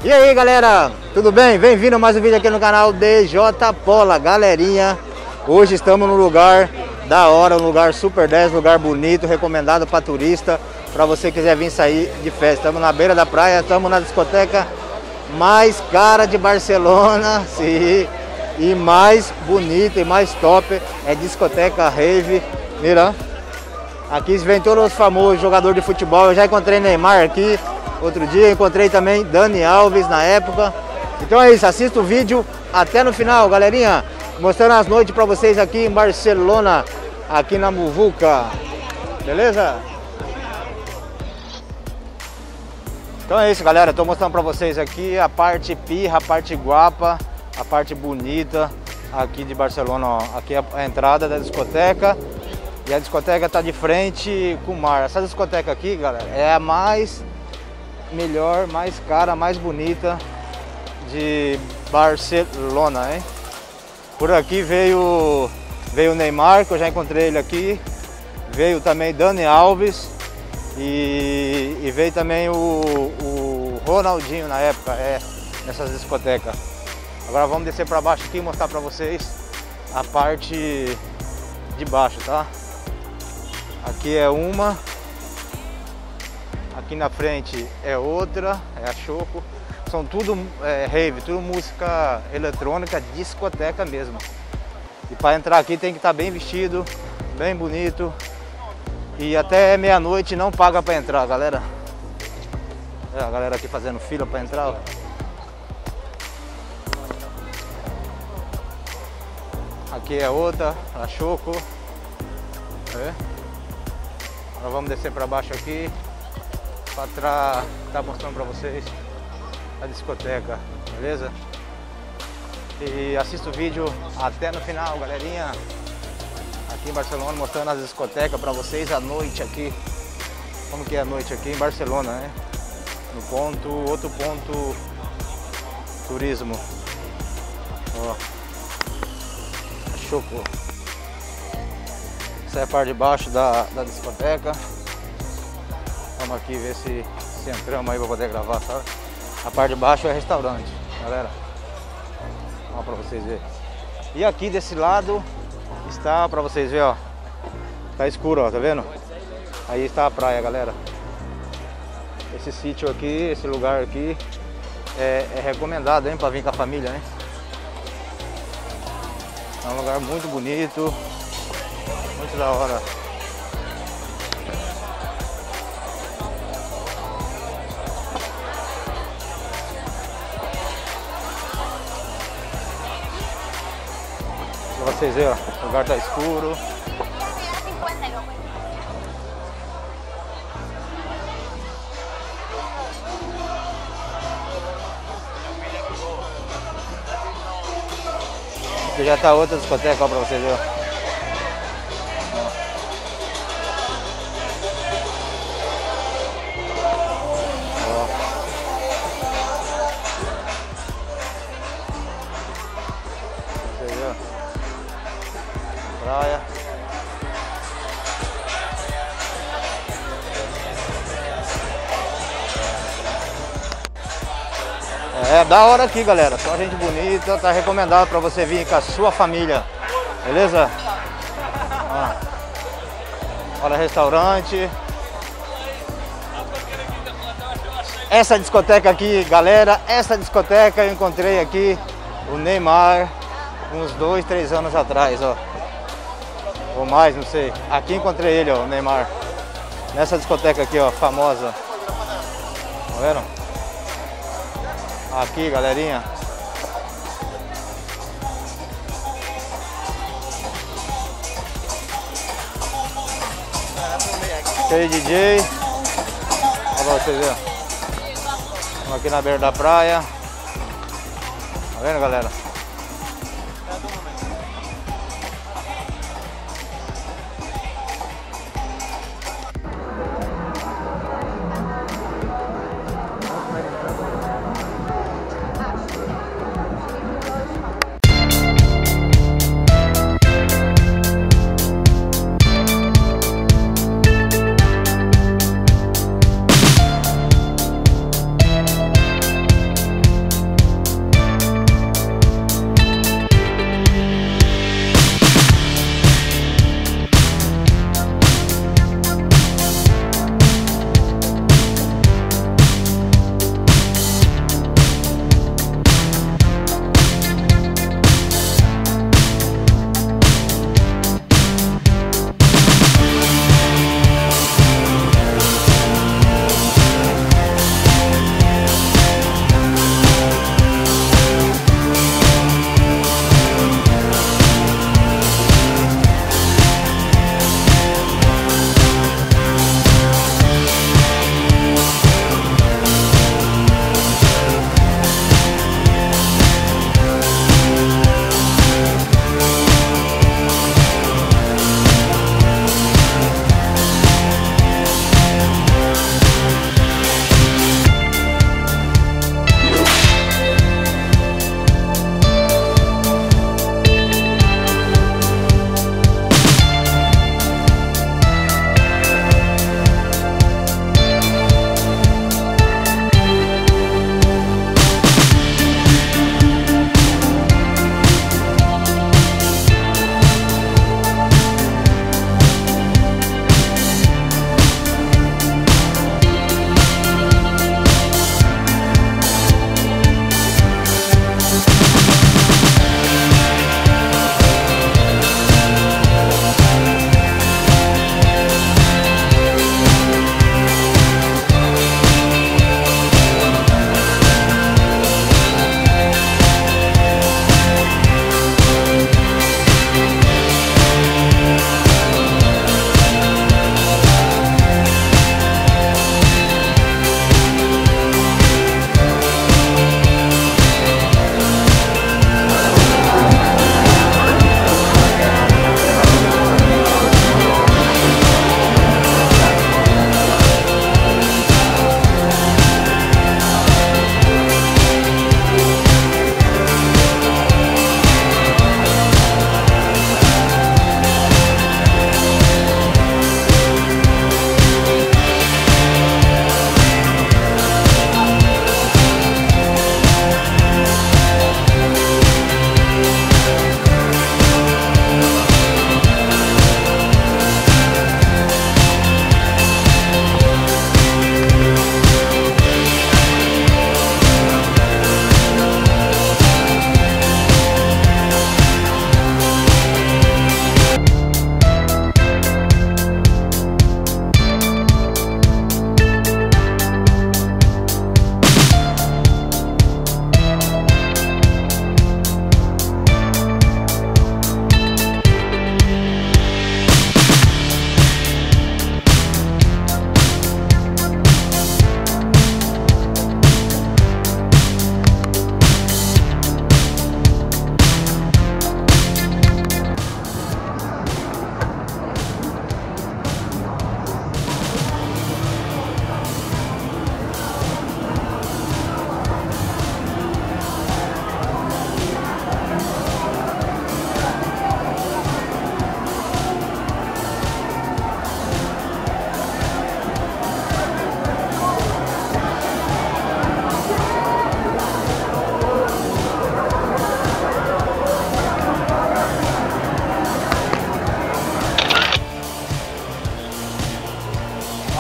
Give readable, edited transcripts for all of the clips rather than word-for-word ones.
E aí galera, tudo bem? Bem-vindo a mais um vídeo aqui no canal DJ Pola. Galerinha, hoje estamos num lugar da hora, um lugar super 10, lugar bonito, recomendado para turista, para você quiser vir sair de festa. Estamos na beira da praia, estamos na discoteca mais cara de Barcelona, sim, e mais bonita e mais top, é discoteca Rave. Mira, aqui vem todos os famosos jogadores de futebol. Eu já encontrei Neymar aqui outro dia, encontrei também Dani Alves na época. Então é isso, assista o vídeo até no final, galerinha, mostrando as noites para vocês aqui em Barcelona, aqui na Muvuca, beleza? Então é isso, galera, estou mostrando para vocês aqui a parte pirra, a parte guapa, a parte bonita aqui de Barcelona, ó. Aqui é a entrada da discoteca e a discoteca está de frente com o mar. Essa discoteca aqui, galera, é a mais melhor, mais cara, mais bonita de Barcelona, hein? Por aqui veio o Neymar, que eu já encontrei ele aqui. Veio também Dani Alves e veio também o Ronaldinho na época, nessas discotecas. Agora vamos descer para baixo aqui e mostrar para vocês a parte de baixo, tá? Aqui é uma, aqui na frente é outra, é a Choco. São tudo rave, tudo música eletrônica, discoteca mesmo. E para entrar aqui tem que estar bem vestido, bem bonito. E até meia-noite não paga para entrar, galera. É a galera aqui fazendo fila para entrar, ó. Aqui é outra, a Choco. Agora vamos descer para baixo aqui para estar mostrando para vocês a discoteca, beleza? E assista o vídeo até no final, galerinha. Aqui em Barcelona, mostrando as discotecas para vocês à noite aqui. Como que é a noite aqui em Barcelona, né? No outro ponto turismo. Ó, a Choco. Essa é a parte de baixo da discoteca. Vamos aqui ver se entramos aí para poder gravar, sabe? A parte de baixo é restaurante, galera. Ó, para vocês verem. E aqui desse lado está, para vocês verem, ó. Tá escuro, ó, tá vendo? Aí está a praia, galera. Esse sítio aqui, esse lugar aqui é recomendado, hein, para vir com a família, hein? É um lugar muito bonito, muito da hora. Pra vocês verem, ó, o lugar tá escuro. Aqui já tá outra discoteca, ó, pra vocês verem. Praia. É da hora aqui, galera. Só gente bonita, tá recomendado para você vir com a sua família, beleza? Olha, restaurante. Essa discoteca aqui, galera, essa discoteca eu encontrei aqui o Neymar uns 2, 3 anos atrás, ó. Ou mais, não sei. Aqui encontrei ele, ó, o Neymar. Nessa discoteca aqui, ó, famosa. Tá vendo? Aqui, galerinha. Cheio de DJ. Olha pra vocês verem. Estamos aqui na beira da praia. Tá vendo, galera?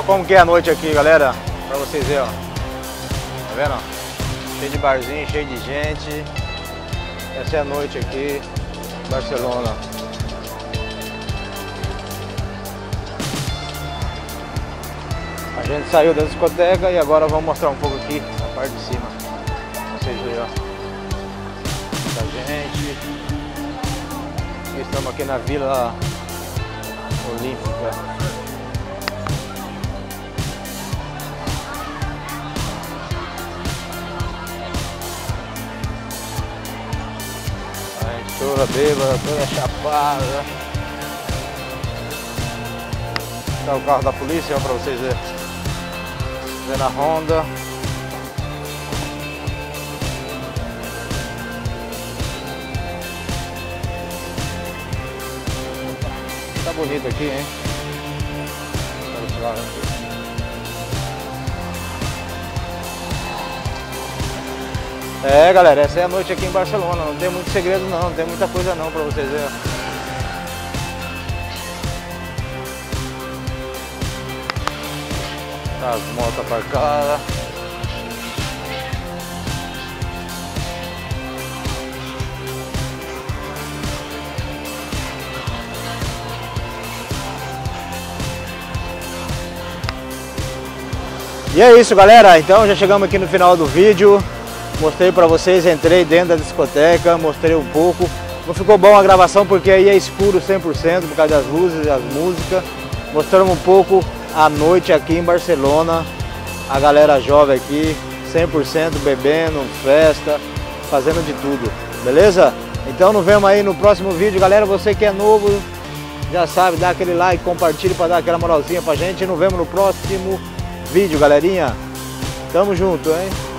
Ó como que é a noite aqui, galera, pra vocês verem, ó. Tá vendo? Cheio de barzinho, cheio de gente. Essa é a noite aqui em Barcelona. A gente saiu da discoteca e agora vamos mostrar um pouco aqui a parte de cima. Pra vocês verem, ó. Muita gente. Estamos aqui na Vila Olímpica. Toda bêbada, toda chapada. Tá o carro da polícia, ó, pra vocês verem. Vendo a Honda. Tá bonito aqui, hein? Olha esse carro aqui. É, galera, essa é a noite aqui em Barcelona. Não tem muito segredo não, não tem muita coisa não pra vocês verem. Tá as motos aparcadas. E é isso, galera. Então já chegamos aqui no final do vídeo. Mostrei pra vocês, entrei dentro da discoteca, mostrei um pouco. Não ficou bom a gravação porque aí é escuro 100% por causa das luzes e as músicas. Mostramos um pouco a noite aqui em Barcelona. A galera jovem aqui, 100% bebendo, festa, fazendo de tudo. Beleza? Então nos vemos aí no próximo vídeo. Galera, você que é novo, já sabe, dá aquele like, compartilha pra dar aquela moralzinha pra gente. E nos vemos no próximo vídeo, galerinha. Tamo junto, hein?